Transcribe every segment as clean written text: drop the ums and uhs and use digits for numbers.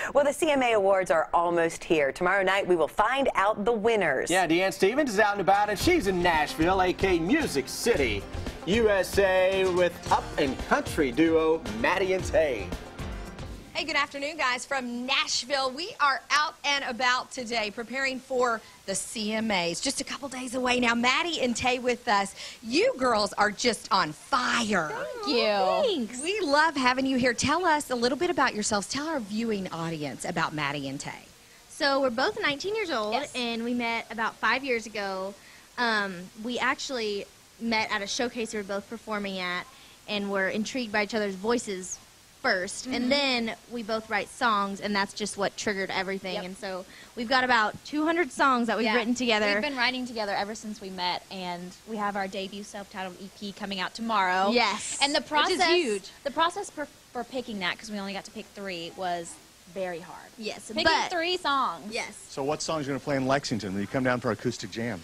Well, the CMA Awards are almost here. Tomorrow night, we will find out the winners. Yeah, Deanne Stevens is out and about, and she's in Nashville, a.k.a. Music City, USA, with up-and-country duo Maddie and Tay. Hey, good afternoon, guys. From Nashville, we are out and about today preparing for the CMAs. Just a couple days away now. Maddie and Tay with us. You girls are just on fire. Thank you. Thanks. We love having you here. Tell us a little bit about yourselves. Tell our viewing audience about Maddie and Tay. So we're both 19 years old, Yes. and we met about 5 years ago. We actually met at a showcase we were both performing at, and were intrigued by each other's voices first, and then we both write songs, and that's just what triggered everything. Yep. And so we've got about 200 songs that we've written together. We've been writing together ever since we met, and we have our debut self-titled EP coming out tomorrow. Yes. And the process, Which is huge. The process for picking that, because we only got to pick 3, was very hard. Yes, Picking but 3 songs. yes, So what songs are you going to play in Lexington when you come down for acoustic jam?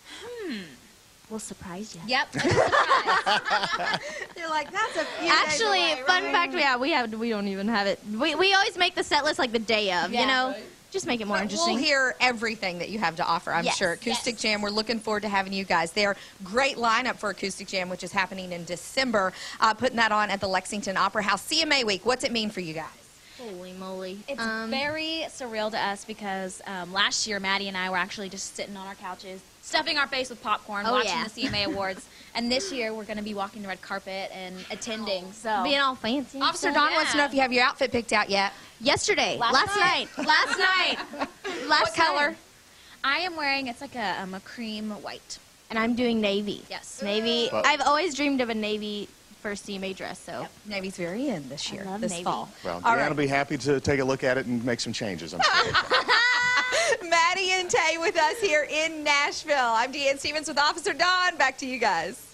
we'll surprise you. Yep. They're like, that's a few Actually, days away, fun right? fact, we don't even have it. We always make the set list like the day of, you Yeah. know? Just make it more But interesting. we'll hear everything that you have to offer, I'm Yes, sure. Acoustic Jam, we're looking forward to having you guys there. Great lineup for Acoustic Jam, which is happening in December. Putting that on at the Lexington Opera House. CMA Week, what's it mean for you guys? Holy moly. It's very surreal to us because last year, Maddie and I were actually just sitting on our couches, stuffing our face with popcorn, Oh, watching yeah. the CMA Awards. And this year, we're going to be walking the red carpet and attending. So being all fancy. Officer So- Don wants to know if you have your outfit picked out yet. Yesterday. Last night. Last night. What color? I am wearing, it's like a cream white. And I'm doing navy. Yes. Navy. Well- I've always dreamed of a navy first CMA dress, so. Navy's very in this year, love this navy. fall. Well, All Deanne right. will be happy to take a look at it and make some changes, I'm sure. Maddie and Tay with us here in Nashville. I'm Deanne Stevens with Officer Don. Back to you guys.